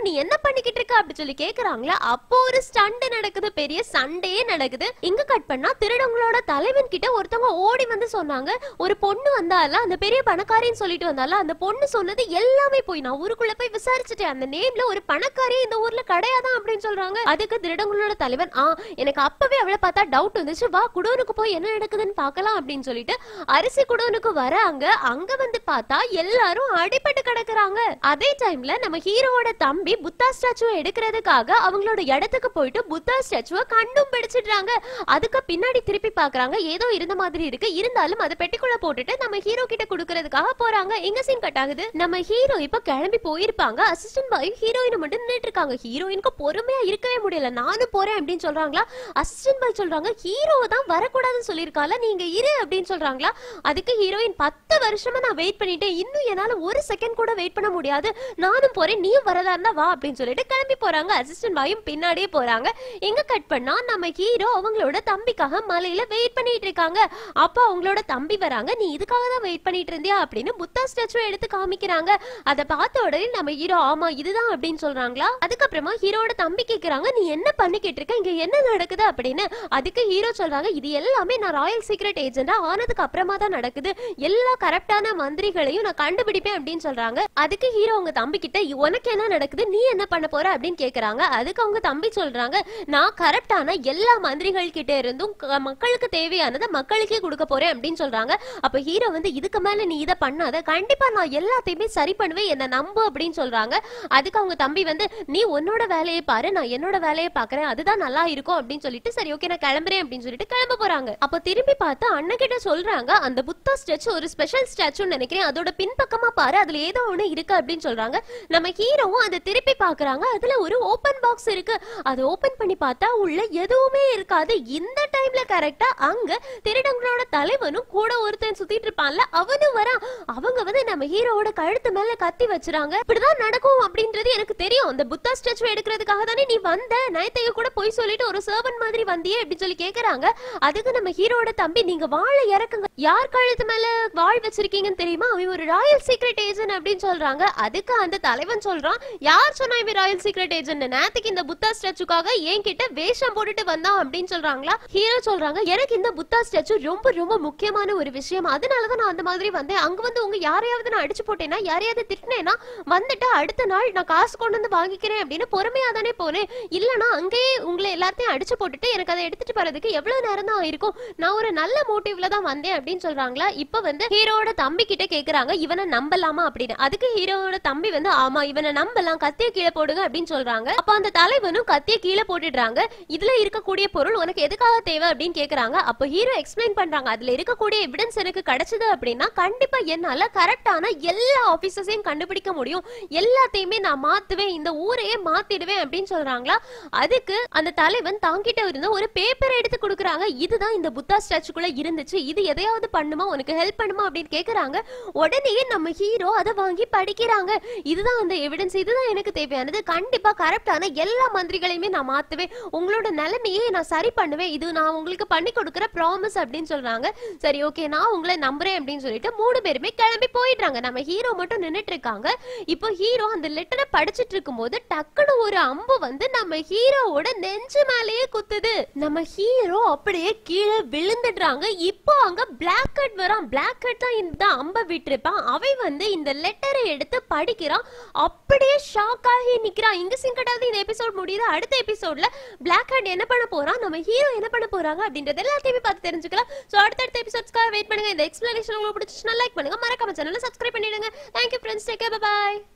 A: நீ என்ன பண்ணிக்கிட்டு இருக்க அப்படி சொல்லி கேக்குறாங்களா. அப்போ ஒரு ஸ்டண்ட் நடக்குது, பெரிய சண்டையே நடக்குது. இங்க கட் பண்ணா திருடங்களோட தலைவன் கிட்ட ஒருத்தவங்க ஓடி வந்து சொன்னாங்க, ஒரு பொண்ணு வந்தால அந்த பெரிய பணக்காரின்னு சொல்லிட்டு வந்தால அந்த பொண்ணு சொன்னது எல்லாமே போய், நான் ஊருக்குள்ள போய் விசாரிச்சுட்டேன், அந்த நேம்ல ஒரு பணக்காரி இந்த ஊர்ல கிடையாதான் அப்படின்னு சொல்றாங்க. அதுக்கு திருடங்களோட தலைவன் எனக்கு அப்பவே அவளை பார்த்தா டவுட் வந்துச்சு, வா குடோனுக்கு போய் என்ன நடக்குதுன்னு பார்க்கலாம் அப்படின்னு சொல்லிட்டு அரிசி குடோனுக்கு வராங்க. அங்க வந்து பார்த்தா எல்லாரும் அடிபட்டு கிடக்குறாங்க. அதே டைம்ல நம்ம ஹீரோவோட தம்பி புத்தா ஸ்டாச்சுவை எடுக்கிறதுக்காக அவங்களோட இடத்துக்கு போயிட்டு புத்தா ஸ்டாச்சுவை கண்டும் பிடிச்சிடுறாங்க. அதுக்கு பின்னாடி திருப்பி பாக்குறாங்க, ஏதோ இருந்த மாதிரி இருக்கு, இருந்தாலும் அதை பெட்டிக்குள்ள போட்டுட்டு நம்ம ஹீரோ கிட்ட கொடுக்கறதுக்காக போறாங்க. எங்க சீன் கட் ஆகுது. நம்ம ஹீரோ இப்ப கிளம்பி போயிருப்பாங்க. அசிஸ்டன்ட் பாய் ஹீரோயினை மட்டும் நின்னுட்டு இருக்காங்க. ஹீரோயினுக்கு பொறுமையா இருக்கவே முடியல, நானும் போறேன் அப்படின்னு சொல்றாங்களா. அசிஸ்டன்ட் பாய் சொல்றாங்க, ஹீரோவை தான் வரக்கூடாதுன்னு சொல்லியிருக்கால, நீங்க இரு அப்படின்னு சொல்றாங்களா. அதுக்கு ஹீரோயின் 10 வருஷமா நான் வெயிட் பண்ணிட்டேன், இன்னும் என்னால ஒரு செகண்ட் கூட வெயிட் பண்ண முடியாது, நானும் போறேன், நீயும் வரதா இருந்தா வா அப்படின்னு சொல்லிட்டு கிளம்பி போறாங்க. அசிஸ்டன்ட் பாயும் பின்னாடியே போறாங்க. எங்க கட் பண்ணா நம்ம ஹீரோ அவங்களோட தம்பிக்காக மலையில வெயிட் பண்ணிட்டு இருக்காங்க. அப்ப அவங்களோட தம்பி வராங்க, நீ இதுக்காக தான் வெயிட் பண்ணிட்டு இருந்தியா அப்படின்னு புத்தா ஸ்டாச்சுவை எடுத்து காமிக்கிறாங்க. அதை பார்த்த உடனே நம்ம ஹீரோ ஆமா இதுதான் அப்படின்னு சொல்றாங்களா. அதுக்கப்புறமா ஹீரோட தம்பி கேக்குறாங்க, நீ என்ன பண்ணிக்கிட்டு இருக்க, இங்க என்ன நடக்குது அப்படின்னு. அதுக்கு ஹீரோ சொல்றாங்க, இது எல்லாமே நான் ராயல் சீக்ரெட் ஏஜென்டா ஆனதுக்கு அப்புறமா தான் நடக்குது, எல்லா கரெக்டான மந்திரிகளையும் நான் கண்டுபிடிப்பேன் அப்படின்னு சொல்றாங்க. அதுக்கு ஹீரோ அவங்க தம்பி கிட்ட உனக்கு என்ன நடக்குது, நீ என்ன பண்ண போற அப்படின்னு கேக்குறாங்க. அதுக்கு அவங்க தம்பி சொல்றாங்க, நான் கரெக்டான எல்லா மந்திரிகள் கிட்ட இருந்தும் மக்களுக்கு தேவையானதை மக்களுக்கே கொடுக்க போறேன் அப்படின்னு சொல்றாங்க. அப்ப ஹீரோ வந்து இதுக்கு மேல நீ இதை பண்ணாத, கண்டிப்பா நான் எல்லாத்தையுமே சரி பண்ணுவேன், என்ன நம்பு அப்படின்னு சொல்றாங்க. அதுக்கு அவங்க தம்பி வந்து நீ உன்னோட வேலையை பாரு, நான் என்னோட வேலையை பாக்குறேன், அதுதான் நல்லா இருக்கும் அப்படின்னு சொல்லிட்டு சரி ஓகே நான் கிளம்புறேன் அப்படின்னு சொல்லிட்டு கிளம்ப போறாங்க. அப்ப திரும்பி பார்த்து அண்ணன் கிட்ட சொல்றாங்க, அந்த புத்தா ஸ்டாச்சு ஒரு ஸ்பெஷல் ஸ்டாச்சுன்னு நினைக்கிறேன், அதோட பின்பக்கமா பாரு, அதுல ஏதோ ஒண்ணு இருக்கு அப்படின்னு சொல்றாங்க. நம்ம ஹீரோவும் அதை திருப்பி பாக்குறாங்க, அதுல ஒரு ஓபன் பாக்ஸ் இருக்கு. அதை ஓபன் பண்ணி பார்த்தா உள்ள எதுவுமே இருக்காது. இந்த டைம்ல கரெக்டா அங்க திருடங்களோட தலைவனும் கூட ஒருத்தன் சுத்திட்டு இருப்பான்ல அவனும் வரான். அவங்க வந்து நம்ம ஹீரோவோட கழுத்து மேல கத்தி வச்சுறாங்க. இப்படிதான் நடக்கும் அப்படின்றது எனக்கு தெரியும், அந்த புத்தா ஸ்டாச்சு எடுக்கிறதுக்காக தானே நீ வந்த, நயத்தைய கூட போய் சொல்லிட்டு ஒரு சர்வன் மாதிரி வந்தியே அப்படின்னு சொல்லி கேக்குறாங்க. அதுக்கு நம்ம ஹீரோட தம்பி, நீங்க வாழை இறக்குங்க, யார் கழுத்து மேல வாழ் வச்சிருக்கீங்கன்னு தெரியுமா, அவன் ஒரு ராயல் சீக்ரெட் ஏஜென்ட் அப்படின்னு சொல்றாங்க. அதுக்கு அந்த தலைவன் சொல்றான், யார் சொன்னா இவன் ராயல் சீக்ரெட் ஏஜென்ட், நேத்துக்கு இந்த புத்தா ஸ்டாச்சுக்காக என்கிட்ட வேஷம் போட்டுட்டு வந்தான் அப்படின்னு சொல்றாங்களா. ஹீரோ சொல்றாங்க, எனக்கு இந்த புத்தா ஸ்டாச்சு ரொம்ப ரொம்ப முக்கியமான ஒரு விஷயம், அதனாலதான் நான் அந்த மாதிரி வந்தேன், அங்க வந்து உங்க யாரையாவது நான் அடிச்சு போட்டேன்னா யாரையாவது திட்டினேன்னா வந்துட்டு அடுத்த நாள் நான் காசு கொண்டு வந்து வாங்கிக்கிறேன் அப்படின்னு பொறுமையா தானே போனேன், இல்லனா அங்கேயே உங்களை எல்லாத்தையும் அடிச்சு போட்டுட்டு எனக்கு அதை எடுத்துட்டு போறதுக்கு எவ்வளவு நேரம் தான் ஆயிருக்கும், நான் ஒரு நல்ல மோட்டிவ்ல தான் வந்தேன் அப்படின்னு சொல்றாங்களா. இப்ப வந்து ஹீரோட தம்பி கிட்ட கேக்குறாங்க, இவனை நம்பலாமா அப்படின்னு. அதுக்கு ஹீரோட தம்பி வந்து ஆமா இவனை நம்பலாம், கத்திய கீழே போடுங்க அப்படின்னு சொல்றாங்க. அப்ப அந்த தலைவனும் கத்திய கீழே போட்டுடுறாங்க. இதுல இருக்கக்கூடிய பொருள் உனக்கு எதுக்காக தேவை அப்படின்னு கேக்குறாங்க. அப்ப ஹீரோ எக்ஸ்பிளைன் பண்றாங்க, அதுல இருக்கக்கூடிய எவிடன்ஸ் எனக்கு கிடைச்சது அப்படின்னா கண்டிப்பா என்னால கரெக்டான எல்லா ஆபீசர்ஸையும் கண்டுபிடிக்க முடியும், எல்லாத்தையுமே நான் மாத்துவேன், இந்த ஊரையே மாத்திடுவேன் அப்படின்னு சொல்றாங்களா. அதுக்கு அந்த தலைவன் தாங்கிட்ட இருந்த ஒரு பேப்பர் எடுத்து கொடுக்குறாங்க, இதுதான் இந்த புத்தா ஸ்டாச்சுக்குள்ள இருந்துச்சு, இது எதையாவது பண்ணுமா உனக்கு ஹெல்ப் பண்ணுமா அப்படின்னு கேக்குறாங்க. உடனே நம்ம ஹீரோ அதை வாங்கி படிக்கிறாங்க. இதுதான் அந்த எவிடன்ஸ், இதுதான் எனக்கு தேவையானது, கண்டிப்பா கரெக்டான எல்லா மந்திரிகளையுமே நான் மாத்துவேன், உங்களோட நிலைமையை நான் சரி பண்ணுவேன், இது நான் உங்களுக்கு பண்ணி கொடுக்குற ப்ராமிஸ் அப்படின்னு சொல்றாங்க. சரி ஓகே நான் உங்களை நம்புறேன் அப்படின்னு சொல்லிட்டு 3 பேருமே கிளம்பி போயிடுறாங்க. நம்ம ஹீரோ மட்டும் நின்னுட்டு இருக்காங்க. இப்போ ஹீரோ அந்த லெட்டரை படிச்சிட்டு இருக்கும்போது டக்குனு ஒரு அம்பு வந்து நம்ம ஹீரோவோட நெஞ்சு மேலேயே குத்துது. நம்ம ஹீரோ அப்படியே கீழே விழுந்துடுறாங்க. இப்போ அங்க பிளாக் கட் வரான். பிளாக் கட் தான் இந்த அம்பை விட்டுருப்பான். அவன் வந்து இந்த லெட்டரை எடுத்து படிக்கிறான். அப்படியே ஷாக் ஆகி நிக்கிறான். இங்க சிங்கட்டாவது இந்த எபிசோட் முடியுது. அடுத்த எபிசோட்ல பிளாக் கட் என்ன பண்ண போறான், நம்ம ஹீரோ என்ன பண்ண போறாங்க அப்படின்றது எல்லாத்தையுமே பார்த்து தெரிஞ்சுக்கலாம். சோ அடுத்த எபிசோட்ஸ்க்காக வெயிட் பண்ணுங்க. இந்த எக்ஸ்பிளனேஷன் உங்களுக்கு பிடிச்சிச்சுன்னா லைக் பண்ணுங்க, மறக்காம சேனலை சப்ஸ்கிரைப் பண்ணிடுங்க. Thank you friends, take care, bye bye.